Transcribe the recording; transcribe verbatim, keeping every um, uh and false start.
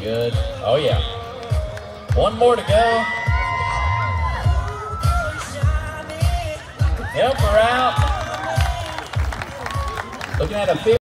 good. Oh yeah. One more to go. Help her out. Looking at a fifty.